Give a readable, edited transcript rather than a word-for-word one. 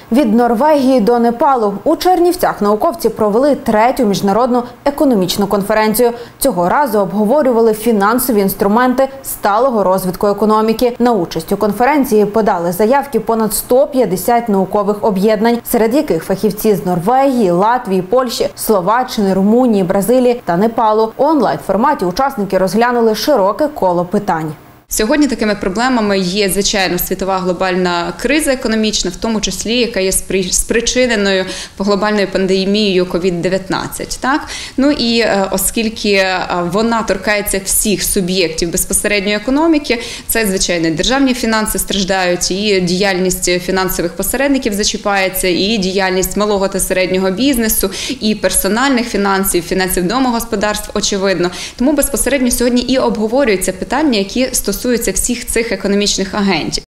Від Норвегії до Непалу у Чернівцях науковці провели 3-ю міжнародну економічну конференцію. Цього разу обговорювали фінансові інструменти сталого розвитку економіки. На участь у конференції подали заявки понад 150 наукових об'єднань, серед яких фахівці з Норвегії, Латвії, Польщі, Словаччини, Румунії, Бразилії та Непалу. У онлайн-форматі учасники розглянули широке коло питань. Сьогодні такими проблемами є, звичайно, світова глобальна криза економічна, в тому числі, яка є спричиненою глобальною пандемією COVID-19. Так? Ну і оскільки вона торкається всіх суб'єктів безпосередньої економіки, це, звичайно, державні фінанси страждають, і діяльність фінансових посередників зачіпається, і діяльність малого та середнього бізнесу, і персональних фінансів, фінансів домогосподарств, очевидно. Тому безпосередньо сьогодні і обговорюються питання, які стосуються всіх цих економічних агентів.